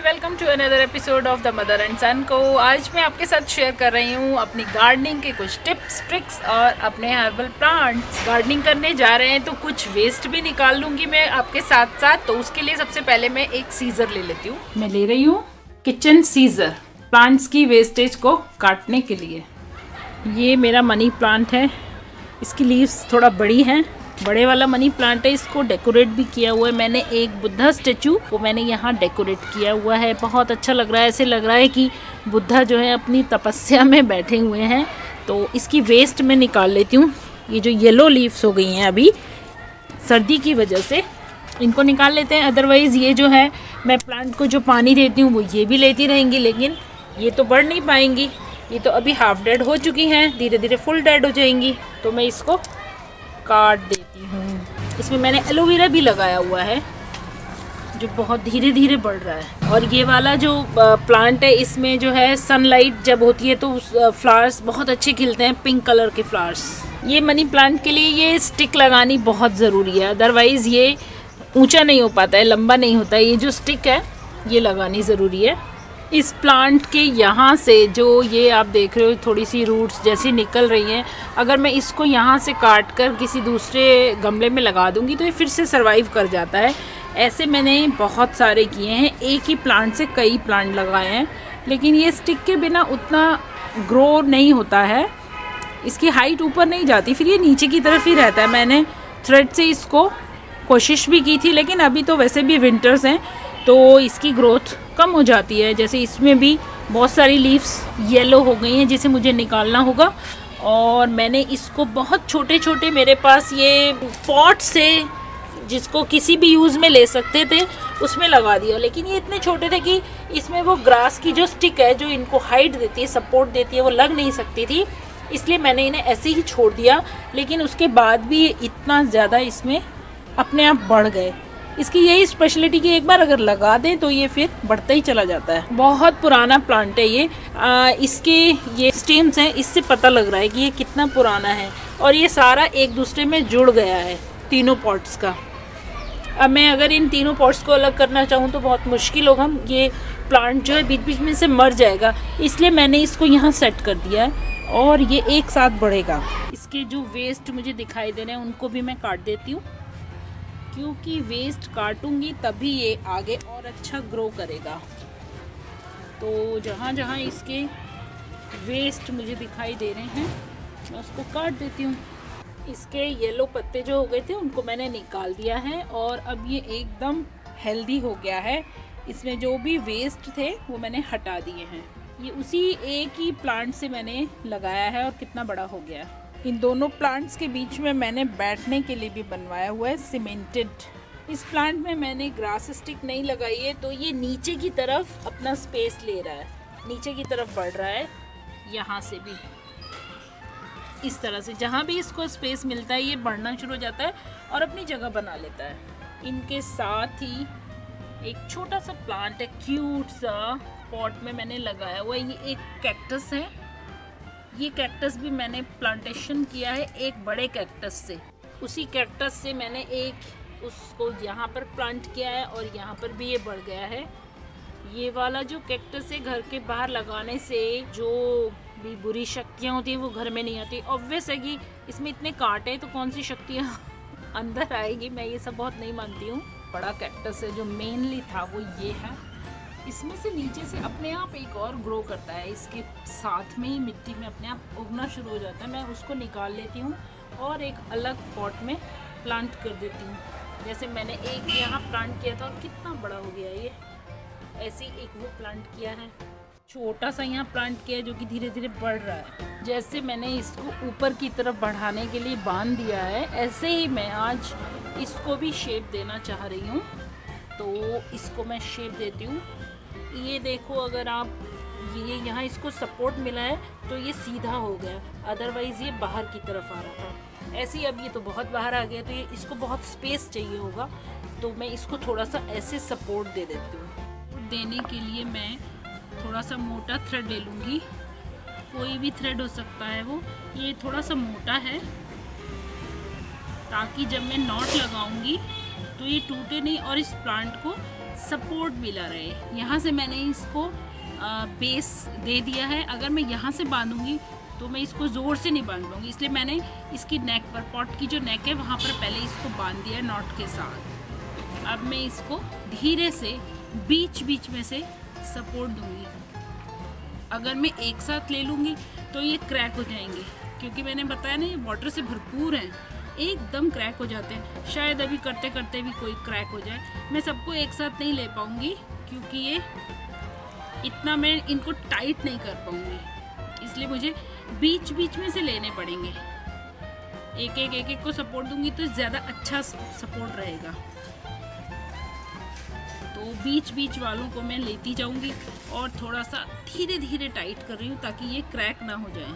Welcome to another episode of the mother and son को। आज मैं आपके साथ शेयर कर रही हूँ अपनी गार्डनिंग के कुछ टिप्स ट्रिक्स और अपने हर्बल प्लांट्स। गार्डनिंग करने जा रहे हैं तो कुछ वेस्ट भी निकाल लूँगी मैं आपके साथ साथ। तो उसके लिए सबसे पहले मैं एक सीजर ले लेती हूँ। मैं ले रही हूँ किचन सीजर प्लांट्स की वेस्टेज को काटने के लिए। ये मेरा मनी प्लांट है, इसकी लीव्स थोड़ा बड़ी हैं। बड़े वाला मनी प्लांट है, इसको डेकोरेट भी किया हुआ है मैंने। एक बुद्धा स्टेचू को मैंने यहाँ डेकोरेट किया हुआ है, बहुत अच्छा लग रहा है। ऐसे लग रहा है कि बुद्धा जो है अपनी तपस्या में बैठे हुए हैं। तो इसकी वेस्ट मैं निकाल लेती हूँ। ये जो येलो लीव्स हो गई हैं अभी सर्दी की वजह से, इनको निकाल लेते हैं। अदरवाइज़ ये जो है मैं प्लांट को जो पानी देती हूँ वो ये भी लेती रहेंगी, लेकिन ये तो बढ़ नहीं पाएंगी। ये तो अभी हाफ डेड हो चुकी हैं, धीरे धीरे फुल डेड हो जाएंगी। तो मैं इसको काट देती हूँ। इसमें मैंने एलोवेरा भी लगाया हुआ है जो बहुत धीरे धीरे बढ़ रहा है। और ये वाला जो प्लांट है, इसमें जो है सनलाइट जब होती है तो फ्लावर्स बहुत अच्छे खिलते हैं, पिंक कलर के फ्लावर्स। ये मनी प्लांट के लिए ये स्टिक लगानी बहुत ज़रूरी है, अदरवाइज़ ये ऊंचा नहीं हो पाता है, लंबा नहीं होता है। ये जो स्टिक है ये लगानी ज़रूरी है। इस प्लांट के यहाँ से जो ये आप देख रहे हो थोड़ी सी रूट्स जैसी निकल रही हैं, अगर मैं इसको यहाँ से काट कर किसी दूसरे गमले में लगा दूँगी तो ये फिर से सरवाइव कर जाता है। ऐसे मैंने बहुत सारे किए हैं, एक ही प्लांट से कई प्लांट लगाए हैं, लेकिन ये स्टिक के बिना उतना ग्रो नहीं होता है। इसकी हाइट ऊपर नहीं जाती, फिर ये नीचे की तरफ ही रहता है। मैंने थ्रेड से इसको कोशिश भी की थी, लेकिन अभी तो वैसे भी विंटर्स हैं तो इसकी ग्रोथ कम हो जाती है। जैसे इसमें भी बहुत सारी लीव्स येलो हो गई हैं जिसे मुझे निकालना होगा। और मैंने इसको बहुत छोटे छोटे, मेरे पास ये पॉट से जिसको किसी भी यूज़ में ले सकते थे उसमें लगा दिया, लेकिन ये इतने छोटे थे कि इसमें वो ग्रास की जो स्टिक है जो इनको हाइट देती है, सपोर्ट देती है, वो लग नहीं सकती थी, इसलिए मैंने इन्हें ऐसे ही छोड़ दिया। लेकिन उसके बाद भी ये इतना ज़्यादा इसमें अपने आप बढ़ गए। इसकी यही स्पेशलिटी कि एक बार अगर लगा दें तो ये फिर बढ़ता ही चला जाता है। बहुत पुराना प्लांट है ये। इसके ये स्टेम्स हैं, इससे पता लग रहा है कि ये कितना पुराना है। और ये सारा एक दूसरे में जुड़ गया है तीनों पॉट्स का। अब मैं अगर इन तीनों पॉट्स को अलग करना चाहूँ तो बहुत मुश्किल होगा, ये प्लांट जो है बीच बीच में से मर जाएगा। इसलिए मैंने इसको यहाँ सेट कर दिया है और ये एक साथ बढ़ेगा। इसके जो वेस्ट मुझे दिखाई दे रहे हैं उनको भी मैं काट देती हूँ, क्योंकि वेस्ट काटूंगी तभी ये आगे और अच्छा ग्रो करेगा। तो जहाँ जहाँ इसके वेस्ट मुझे दिखाई दे रहे हैं मैं उसको काट देती हूँ। इसके येलो पत्ते जो हो गए थे उनको मैंने निकाल दिया है और अब ये एकदम हेल्दी हो गया है। इसमें जो भी वेस्ट थे वो मैंने हटा दिए हैं। ये उसी एक ही प्लांट से मैंने लगाया है और कितना बड़ा हो गया। इन दोनों प्लांट्स के बीच में मैंने बैठने के लिए भी बनवाया हुआ है सीमेंटेड। इस प्लांट में मैंने ग्रास स्टिक नहीं लगाई है, तो ये नीचे की तरफ अपना स्पेस ले रहा है, नीचे की तरफ बढ़ रहा है। यहाँ से भी इस तरह से जहाँ भी इसको स्पेस मिलता है ये बढ़ना शुरू हो जाता है और अपनी जगह बना लेता है। इनके साथ ही एक छोटा सा प्लांट है, क्यूट सा पॉट में मैंने लगाया हुआ है। ये एक कैक्टस है। ये कैक्टस भी मैंने प्लांटेशन किया है एक बड़े कैक्टस से। उसी कैक्टस से मैंने एक उसको यहाँ पर प्लांट किया है और यहाँ पर भी ये बढ़ गया है। ये वाला जो कैक्टस है घर के बाहर लगाने से जो भी बुरी शक्तियाँ होती हैं वो घर में नहीं आती। ऑब्वियस है कि इसमें इतने कांटे तो कौन सी शक्तियाँ अंदर आएगी, मैं ये सब बहुत नहीं मानती हूँ। बड़ा कैक्टस है जो मेनली था वो ये है। इसमें से नीचे से अपने आप एक और ग्रो करता है, इसके साथ में ही मिट्टी में अपने आप उगना शुरू हो जाता है। मैं उसको निकाल लेती हूँ और एक अलग पॉट में प्लांट कर देती हूँ। जैसे मैंने एक यहाँ प्लांट किया था और कितना बड़ा हो गया ये। ऐसे ही एक वो प्लांट किया है, छोटा सा यहाँ प्लांट किया है जो कि धीरे धीरे बढ़ रहा है। जैसे मैंने इसको ऊपर की तरफ बढ़ाने के लिए बांध दिया है, ऐसे ही मैं आज इसको भी शेप देना चाह रही हूँ। तो इसको मैं शेप देती हूँ। ये देखो, अगर आप ये यहाँ इसको सपोर्ट मिला है तो ये सीधा हो गया, अदरवाइज़ ये बाहर की तरफ आ रहा था। ऐसे ही अब ये तो बहुत बाहर आ गया, तो ये इसको बहुत स्पेस चाहिए होगा, तो मैं इसको थोड़ा सा ऐसे सपोर्ट दे देती हूँ। देने के लिए मैं थोड़ा सा मोटा थ्रेड ले लूँगी, कोई भी थ्रेड हो सकता है वो। ये थोड़ा सा मोटा है ताकि जब मैं नॉट लगाऊंगी तो ये टूटे नहीं और इस प्लांट को सपोर्ट मिला रहे। यहाँ से मैंने इसको बेस दे दिया है। अगर मैं यहाँ से बांधूंगी तो मैं इसको ज़ोर से नहीं बांध पाऊँगी, इसलिए मैंने इसकी नेक पर, पॉट की जो नेक है वहाँ पर पहले इसको बांध दिया है नॉट के साथ। अब मैं इसको धीरे से बीच बीच में से सपोर्ट दूंगी। अगर मैं एक साथ ले लूँगी तो ये क्रैक हो जाएंगे, क्योंकि मैंने बताया ना ये वाटर से भरपूर हैं, एकदम क्रैक हो जाते हैं। शायद अभी करते करते भी कोई क्रैक हो जाए। मैं सबको एक साथ नहीं ले पाऊँगी क्योंकि ये इतना मैं इनको टाइट नहीं कर पाऊँगी, इसलिए मुझे बीच बीच में से लेने पड़ेंगे। एक एक को सपोर्ट दूंगी तो ज़्यादा अच्छा सपोर्ट रहेगा। तो बीच बीच वालों को मैं लेती जाऊंगी और थोड़ा सा धीरे धीरे टाइट कर रही हूँ ताकि ये क्रैक ना हो जाए।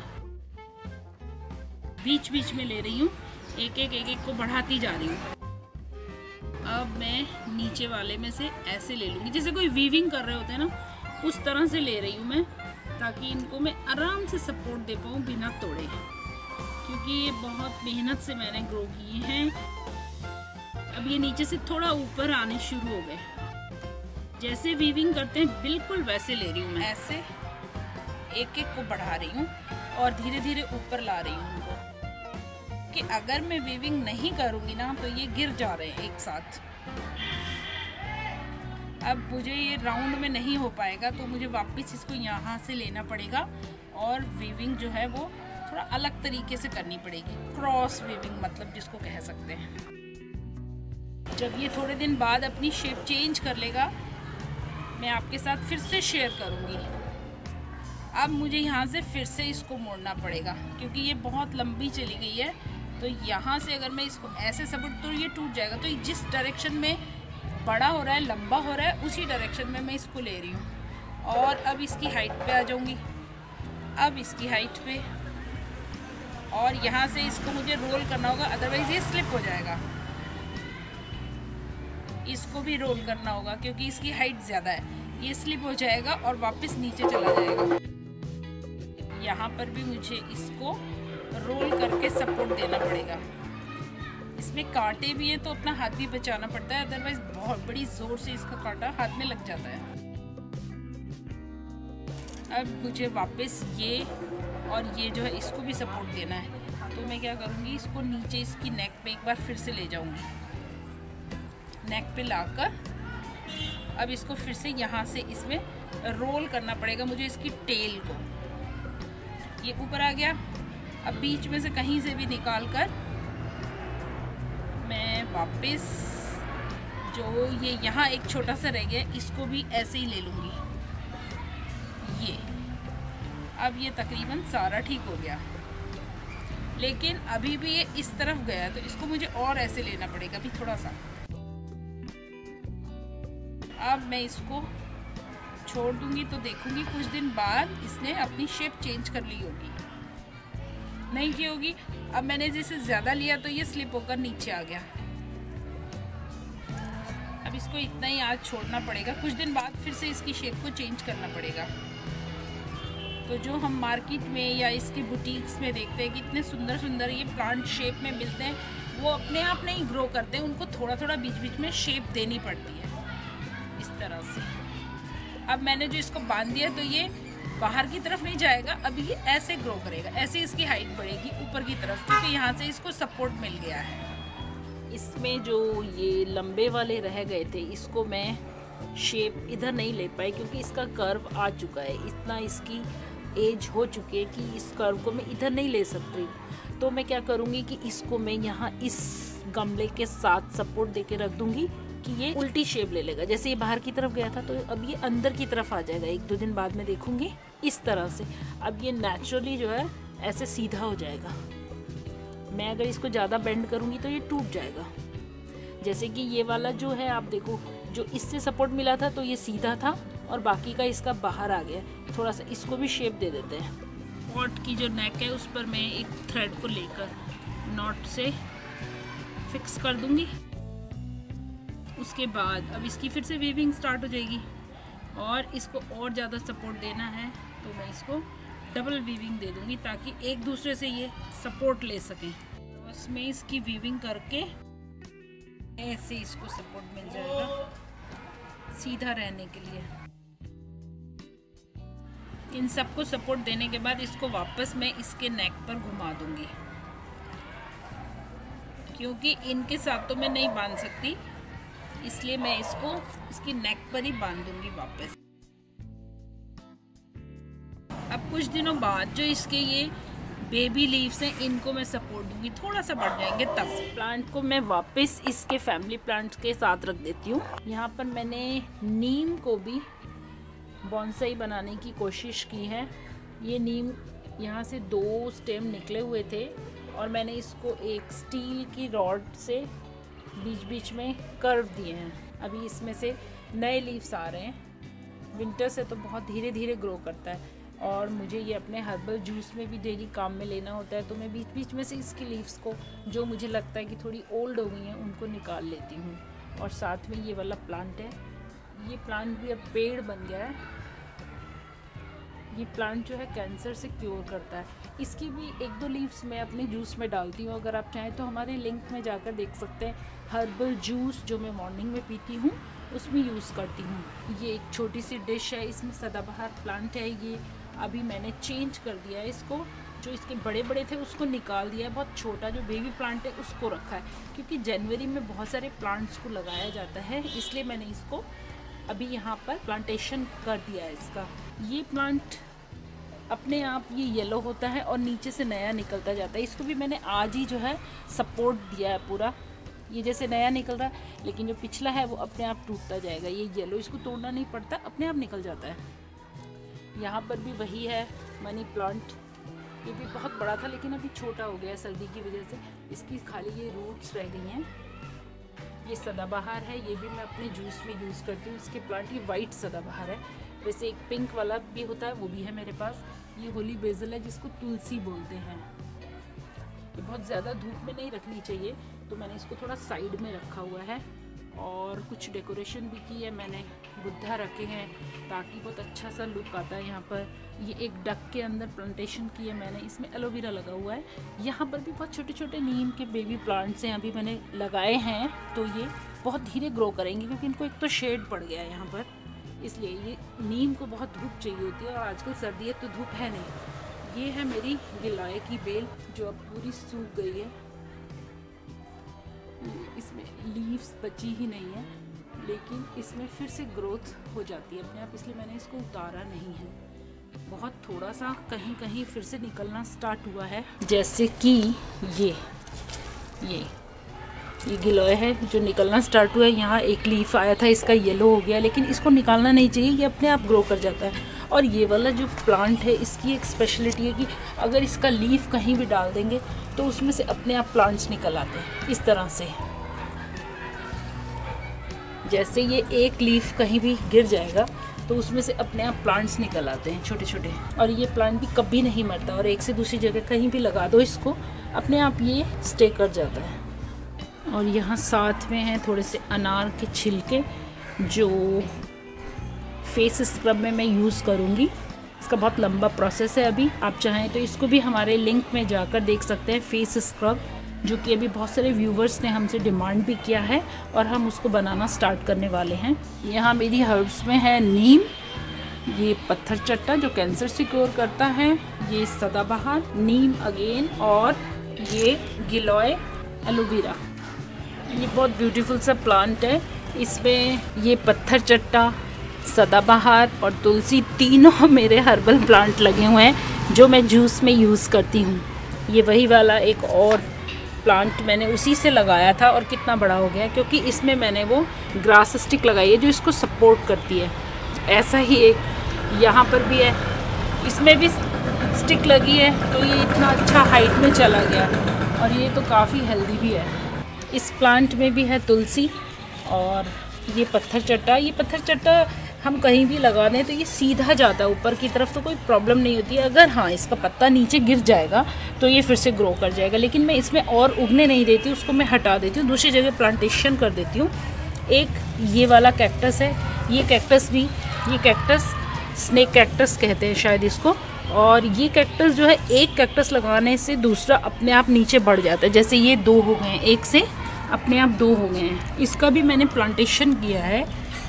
बीच बीच में ले रही हूँ, एक एक को बढ़ाती जा रही हूँ। अब मैं नीचे वाले में से ऐसे ले लूँगी, जैसे कोई वीविंग कर रहे होते हैं ना, उस तरह से ले रही हूँ मैं, ताकि इनको मैं आराम से सपोर्ट दे पाऊँ बिना तोड़े, क्योंकि ये बहुत मेहनत से मैंने ग्रो किए हैं। अब ये नीचे से थोड़ा ऊपर आने शुरू हो गए। जैसे वीविंग करते हैं बिल्कुल वैसे ले रही हूँ मैं, ऐसे एक एक को बढ़ा रही हूँ और धीरे धीरे ऊपर ला रही हूँ उनको, कि अगर मैं वीविंग नहीं करूँगी ना तो ये गिर जा रहे हैं एक साथ। अब मुझे ये राउंड में नहीं हो पाएगा तो मुझे वापस इसको यहाँ से लेना पड़ेगा और वीविंग जो है वो थोड़ा अलग तरीके से करनी पड़ेगी, क्रॉस वीविंग मतलब जिसको कह सकते हैं। जब ये थोड़े दिन बाद अपनी शेप चेंज कर लेगा मैं आपके साथ फिर से शेयर करूँगी। अब मुझे यहाँ से फिर से इसको मोड़ना पड़ेगा क्योंकि ये बहुत लंबी चली गई है। तो यहाँ से अगर मैं इसको ऐसे सपोर्ट तो ये टूट जाएगा। तो जिस डायरेक्शन में बड़ा हो रहा है, लंबा हो रहा है, उसी डायरेक्शन में मैं इसको ले रही हूँ। और अब इसकी हाइट पे आ जाऊँगी, अब इसकी हाइट पे, और यहाँ से इसको मुझे रोल करना होगा, अदरवाइज़ ये स्लिप हो जाएगा। इसको भी रोल करना होगा क्योंकि इसकी हाइट ज़्यादा है, ये स्लिप हो जाएगा और वापस नीचे चला जाएगा। यहाँ पर भी मुझे इसको रोल करके सपोर्ट देना पड़ेगा। इसमें कांटे भी हैं तो अपना हाथ भी बचाना पड़ता है, अदरवाइज बहुत बड़ी जोर से इसका कांटा हाथ में लग जाता है। अब मुझे वापस ये और ये जो है इसको भी सपोर्ट देना है। तो मैं क्या करूँगी, इसको नीचे इसकी नेक पे एक बार फिर से ले जाऊँगी, नेक पे लाकर अब इसको फिर से यहाँ से इसमें रोल करना पड़ेगा मुझे इसकी टेल को। ये ऊपर आ गया। अब बीच में से कहीं से भी निकाल कर मैं वापस जो ये यहाँ एक छोटा सा रह गया इसको भी ऐसे ही ले लूँगी। ये अब ये तकरीबन सारा ठीक हो गया, लेकिन अभी भी ये इस तरफ गया तो इसको मुझे और ऐसे लेना पड़ेगा अभी थोड़ा सा। अब मैं इसको छोड़ दूंगी तो देखूंगी कुछ दिन बाद इसने अपनी शेप चेंज कर ली होगी, नहीं की होगी। अब मैंने जैसे ज़्यादा लिया तो ये स्लिप होकर नीचे आ गया। अब इसको इतना ही आज छोड़ना पड़ेगा, कुछ दिन बाद फिर से इसकी शेप को चेंज करना पड़ेगा। तो जो हम मार्केट में या इसके बुटीक्स में देखते हैं कि इतने सुंदर सुंदर ये प्लांट शेप में मिलते हैं, वो अपने आप नहीं ग्रो करते हैं, उनको थोड़ा थोड़ा बीच बीच में शेप देनी पड़ती है इस तरह से। अब मैंने जो इसको बांध दिया तो ये बाहर की तरफ नहीं जाएगा, अभी ये ऐसे ग्रो करेगा, ऐसे इसकी हाइट बढ़ेगी ऊपर की तरफ, क्योंकि यहाँ से इसको सपोर्ट मिल गया है। इसमें जो ये लंबे वाले रह गए थे इसको मैं शेप इधर नहीं ले पाई क्योंकि इसका कर्व आ चुका है, इतना इसकी एज हो चुकी है कि इस कर्व को मैं इधर नहीं ले सकती। तो मैं क्या करूँगी कि इसको मैं यहाँ इस गमले के साथ सपोर्ट दे के रख दूँगी कि ये उल्टी शेप ले लेगा। जैसे ये बाहर की तरफ गया था तो अब ये अंदर की तरफ आ जाएगा, एक दो दिन बाद में देखूंगी इस तरह से। अब ये नेचुरली जो है ऐसे सीधा हो जाएगा। मैं अगर इसको ज़्यादा बेंड करूंगी तो ये टूट जाएगा। जैसे कि ये वाला जो है आप देखो, जो इससे सपोर्ट मिला था तो ये सीधा था और बाकी का इसका बाहर आ गया। थोड़ा सा इसको भी शेप दे देते हैं। पॉट की जो नेक है उस पर मैं एक थ्रेड को लेकर नॉट से फिक्स कर दूंगी। उसके बाद अब इसकी फिर से वीविंग स्टार्ट हो जाएगी और इसको और ज़्यादा सपोर्ट देना है तो मैं इसको डबल वीविंग दे दूंगी ताकि एक दूसरे से ये सपोर्ट ले सकें। तो इसमें इसकी वीविंग करके ऐसे इसको सपोर्ट मिल जाएगा, सीधा रहने के लिए। इन सबको सपोर्ट देने के बाद इसको वापस मैं इसके नेक पर घुमा दूंगी, क्योंकि इनके साथ तो मैं नहीं बांध सकती, इसलिए मैं इसको इसकी नेक पर ही बांध दूंगी वापस। अब कुछ दिनों बाद जो इसके ये बेबी लीव्स हैं, इनको मैं सपोर्ट दूंगी, थोड़ा सा बढ़ जाएंगे तब। प्लांट को मैं वापस इसके फैमिली प्लांट्स के साथ रख देती हूँ। यहाँ पर मैंने नीम को भी बॉन्साई बनाने की कोशिश की है। ये नीम यहाँ से 2 स्टेम निकले हुए थे और मैंने इसको एक स्टील की रॉड से बीच बीच में कर्व दिए हैं। अभी इसमें से नए लीव्स आ रहे हैं। विंटर से तो बहुत धीरे धीरे ग्रो करता है और मुझे ये अपने हर्बल जूस में भी डेली काम में लेना होता है, तो मैं बीच बीच में से इसकी लीव्स को जो मुझे लगता है कि थोड़ी ओल्ड हो गई हैं उनको निकाल लेती हूँ। और साथ में ये वाला प्लांट है, ये प्लांट भी अब पेड़ बन गया है। ये प्लांट जो है कैंसर से क्योर करता है। इसकी भी 1-2 लीव्स मैं अपने जूस में डालती हूँ, अगर आप चाहें तो हमारे लिंक में जाकर देख सकते हैं। हर्बल जूस जो मैं मॉर्निंग में पीती हूँ उसमें यूज़ करती हूँ। ये एक छोटी सी डिश है, इसमें सदाबहार प्लांट है। ये अभी मैंने चेंज कर दिया है इसको, जो इसके बड़े बड़े थे उसको निकाल दिया है, बहुत छोटा जो बेबी प्लांट है उसको रखा है, क्योंकि जनवरी में बहुत सारे प्लांट्स को लगाया जाता है, इसलिए मैंने इसको अभी यहाँ पर प्लांटेशन कर दिया है इसका। ये प्लांट अपने आप ये येलो होता है और नीचे से नया निकलता जाता है। इसको भी मैंने आज ही जो है सपोर्ट दिया है पूरा। ये जैसे नया निकल रहा है, लेकिन जो पिछला है वो अपने आप टूटता जाएगा। ये येलो, इसको तोड़ना नहीं पड़ता, अपने आप निकल जाता है। यहाँ पर भी वही है मनी प्लांट। ये भी बहुत बड़ा था लेकिन अभी छोटा हो गया सर्दी की वजह से, इसकी खाली ये रूट्स रह गई हैं। ये सदाबहार है, ये भी मैं अपने जूस में यूज़ करती हूँ। इसके प्लांट ये वाइट सदाबहार है, वैसे एक पिंक वाला भी होता है, वो भी है मेरे पास। ये होली बेसल है जिसको तुलसी बोलते हैं। ये बहुत ज़्यादा धूप में नहीं रखनी चाहिए, तो मैंने इसको थोड़ा साइड में रखा हुआ है। और कुछ डेकोरेशन भी की है मैंने, बुद्धा रखे हैं ताकि बहुत अच्छा सा लुक आता है यहाँ पर। ये एक डक के अंदर प्लांटेशन की है मैंने, इसमें एलोवेरा लगा हुआ है। यहाँ पर भी बहुत छोटे छोटे नीम के बेबी प्लांट्स हैं, अभी मैंने लगाए हैं, तो ये बहुत धीरे ग्रो करेंगे क्योंकि इनको एक तो शेड पड़ गया है यहाँ पर, इसलिए। ये नीम को बहुत धूप चाहिए होती है और आजकल सर्दी है तो धूप है नहीं। ये है मेरी गिलोय की बेल जो अब पूरी सूख गई है, इसमें लीव्स बची ही नहीं है, लेकिन इसमें फिर से ग्रोथ हो जाती है अपने आप, इसलिए मैंने इसको उतारा नहीं है। बहुत थोड़ा सा कहीं कहीं फिर से निकलना स्टार्ट हुआ है, जैसे कि ये गिलोय है जो निकलना स्टार्ट हुआ है। यहाँ एक लीफ आया था, इसका येलो हो गया, लेकिन इसको निकालना नहीं चाहिए, ये अपने आप ग्रो कर जाता है। और ये वाला जो प्लांट है इसकी एक स्पेशलिटी है कि अगर इसका लीफ कहीं भी डाल देंगे तो उसमें से अपने आप प्लांट्स निकल आते हैं इस तरह से। जैसे ये एक लीफ कहीं भी गिर जाएगा तो उसमें से अपने आप प्लांट्स निकल आते हैं छोटे छोटे। और ये प्लांट भी कभी नहीं मरता, और एक से दूसरी जगह कहीं भी लगा दो इसको, अपने आप ये स्टे कर जाता है। और यहाँ साथ में है थोड़े से अनार के छिलके जो फेस स्क्रब में मैं यूज़ करूँगी। इसका बहुत लंबा प्रोसेस है, अभी आप चाहें तो इसको भी हमारे लिंक में जाकर देख सकते हैं। फेस स्क्रब जो कि अभी बहुत सारे व्यूवर्स ने हमसे डिमांड भी किया है और हम उसको बनाना स्टार्ट करने वाले हैं। यहाँ मेरी हर्ब्स में है नीम, ये पत्थर चट्टा जो कैंसर से क्योर करता है, ये सदाबहार, नीम अगेन, और ये गिलोय एलोवेरा। ये बहुत ब्यूटीफुल सा प्लांट है। इसमें ये पत्थर चट्टा, सदाबहार और तुलसी तीनों मेरे हर्बल प्लांट लगे हुए हैं जो मैं जूस में यूज़ करती हूँ। ये वही वाला एक और प्लांट मैंने उसी से लगाया था और कितना बड़ा हो गया, क्योंकि इसमें मैंने वो ग्रास स्टिक लगाई है जो इसको सपोर्ट करती है। ऐसा ही एक यहाँ पर भी है, इसमें भी स्टिक लगी है, तो ये इतना अच्छा हाइट में चला गया और ये तो काफ़ी हेल्दी भी है। इस प्लांट में भी है तुलसी और ये पत्थर चट्टा। ये पत्थर चट्टा हम कहीं भी लगा दें तो ये सीधा जाता है ऊपर की तरफ, तो कोई प्रॉब्लम नहीं होती है। अगर हाँ इसका पत्ता नीचे गिर जाएगा तो ये फिर से ग्रो कर जाएगा, लेकिन मैं इसमें और उगने नहीं देती, उसको मैं हटा देती हूँ, दूसरी जगह प्लांटेशन कर देती हूँ। एक ये वाला कैक्टस है, ये कैक्टस भी, ये कैक्टस स्नेक कैक्टस कहते हैं शायद इसको। और ये कैक्टस जो है एक कैक्टस लगाने से दूसरा अपने आप नीचे बढ़ जाता है। जैसे ये 2 हो गए हैं, एक से अपने आप 2 हो गए हैं। इसका भी मैंने प्लांटेशन किया है,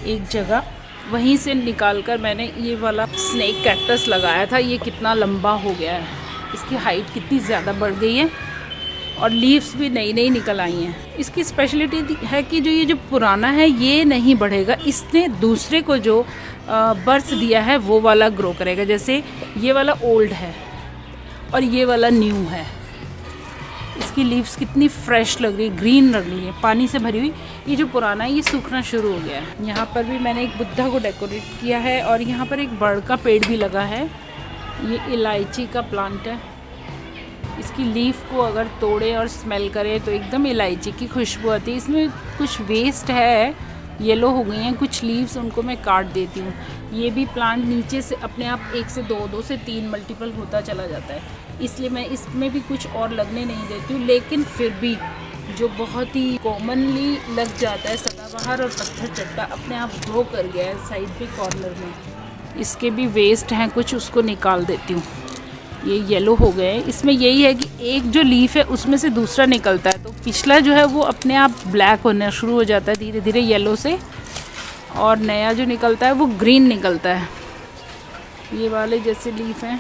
एक जगह, वहीं से निकाल कर मैंने ये वाला स्नेक कैक्टस लगाया था। ये कितना लंबा हो गया है, इसकी हाइट कितनी ज़्यादा बढ़ गई है और लीव्स भी नई नई निकल आई हैं। इसकी स्पेशलिटी है कि जो पुराना है ये नहीं बढ़ेगा, इसने दूसरे को जो बर्थ दिया है वो वाला ग्रो करेगा। जैसे ये वाला ओल्ड है और ये वाला न्यू है। इसकी लीव्स कितनी फ्रेश लग रही है, ग्रीन लग रही है, पानी से भरी हुई। ये जो पुराना है ये सूखना शुरू हो गया है। यहाँ पर भी मैंने एक बुद्धा को डेकोरेट किया है और यहाँ पर एक बड़ का पेड़ भी लगा है। ये इलायची का प्लांट है। इसकी लीफ को अगर तोड़े और स्मेल करे तो एकदम इलायची की खुशबू आती है। इसमें कुछ वेस्ट है, येलो हो गई हैं कुछ लीव्स, उनको मैं काट देती हूँ। ये भी प्लांट नीचे से अपने आप 1 से 2, 2 से 3 मल्टीपल होता चला जाता है, इसलिए मैं इसमें भी कुछ और लगने नहीं देती हूँ। लेकिन फिर भी जो बहुत ही कॉमनली लग जाता है सदाबहार और पत्थर चट्टा अपने आप ग्रो कर गया है साइड पे कॉर्नर में। इसके भी वेस्ट हैं कुछ, उसको निकाल देती हूँ। ये येलो हो गए हैं। इसमें यही है कि एक जो लीफ है उसमें से दूसरा निकलता है, तो पिछला जो है वो अपने आप ब्लैक होना शुरू हो जाता है धीरे धीरे येलो से, और नया जो निकलता है वो ग्रीन निकलता है। ये वाले जैसे लीफ हैं,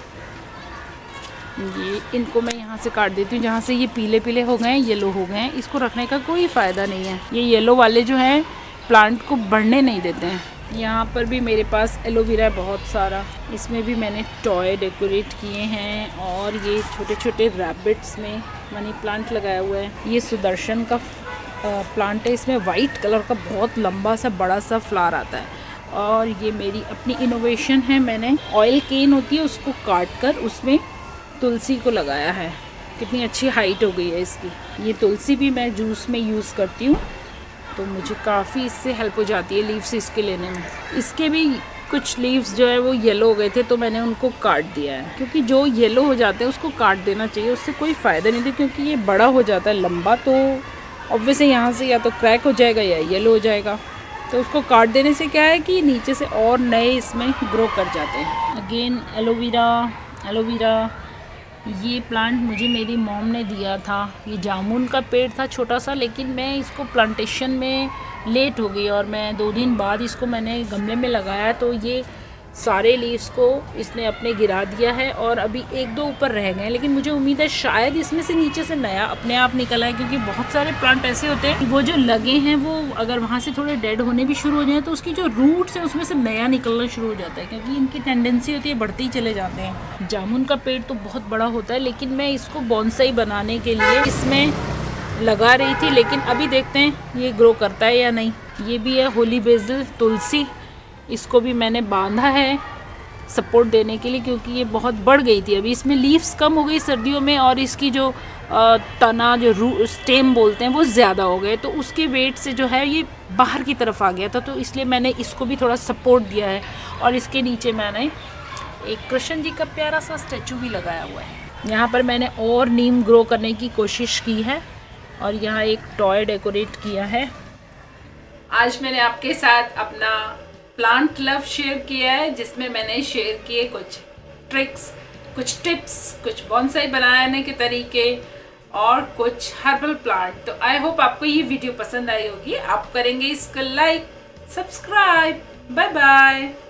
ये इनको मैं यहाँ से काट देती हूँ जहाँ से ये पीले पीले हो गए हैं, येलो हो गए हैं। इसको रखने का कोई फ़ायदा नहीं है। ये येलो वाले जो हैं प्लांट को बढ़ने नहीं देते हैं। यहाँ पर भी मेरे पास एलोवेरा बहुत सारा, इसमें भी मैंने टॉय डेकोरेट किए हैं। और ये छोटे छोटे रैबिट्स में मनी प्लांट लगाया हुआ है। ये सुदर्शन का प्लांट है, इसमें वाइट कलर का बहुत लंबा सा बड़ा सा फ्लावर आता है। और ये मेरी अपनी इनोवेशन है, मैंने ऑयल केन होती है उसको काट कर उसमें तुलसी को लगाया है। कितनी अच्छी हाइट हो गई है इसकी। ये तुलसी भी मैं जूस में यूज़ करती हूँ, तो मुझे काफ़ी इससे हेल्प हो जाती है लीव्स इसके लेने में। इसके भी कुछ लीव्स जो है वो येलो हो गए थे तो मैंने उनको काट दिया है, क्योंकि जो येलो हो जाते हैं उसको काट देना चाहिए, उससे कोई फ़ायदा नहीं था। क्योंकि ये बड़ा हो जाता है लंबा, तो ऑब्वियसली यहाँ से या तो क्रैक हो जाएगा या येलो हो जाएगा। तो उसको काट देने से क्या है कि नीचे से और नए इसमें ग्रो कर जाते हैं। अगेन एलोवेरा ये प्लांट मुझे मेरी मॉम ने दिया था। ये जामुन का पेड़ था छोटा सा, लेकिन मैं इसको प्लांटेशन में लेट हो गई और मैं 2 दिन बाद इसको मैंने गमले में लगाया, तो ये सारे लीव्स को इसने अपने गिरा दिया है और अभी 1-2 ऊपर रह गए हैं। लेकिन मुझे उम्मीद है शायद इसमें से नीचे से नया अपने आप निकला है, क्योंकि बहुत सारे प्लांट ऐसे होते हैं वो जो लगे हैं वो अगर वहाँ से थोड़े डेड होने भी शुरू हो जाए तो उसकी जो रूट्स है उसमें से नया निकलना शुरू हो जाता है, क्योंकि इनकी टेंडेंसी होती है बढ़ते ही चले जाते हैं। जामुन का पेड़ तो बहुत बड़ा होता है, लेकिन मैं इसको बोनसाई बनाने के लिए इसमें लगा रही थी, लेकिन अभी देखते हैं ये ग्रो करता है या नहीं। ये भी है होली बेसिल तुलसी, इसको भी मैंने बांधा है सपोर्ट देने के लिए, क्योंकि ये बहुत बढ़ गई थी। अभी इसमें लीव्स कम हो गई सर्दियों में और इसकी जो तना जो स्टेम बोलते हैं वो ज़्यादा हो गए, तो उसके वेट से जो है ये बाहर की तरफ आ गया था, तो इसलिए मैंने इसको भी थोड़ा सपोर्ट दिया है। और इसके नीचे मैंने एक कृष्ण जी का प्यारा सा स्टैचू भी लगाया हुआ है। यहाँ पर मैंने और नीम ग्रो करने की कोशिश की है और यहाँ एक टॉय डेकोरेट किया है। आज मैंने आपके साथ अपना प्लांट लव शेयर किया है, जिसमें मैंने शेयर किए कुछ ट्रिक्स, कुछ टिप्स, कुछ बॉन्साई बनाने के तरीके और कुछ हर्बल प्लांट। तो आई होप आपको ये वीडियो पसंद आई होगी। आप करेंगे इसको लाइक, सब्सक्राइब। Bye bye.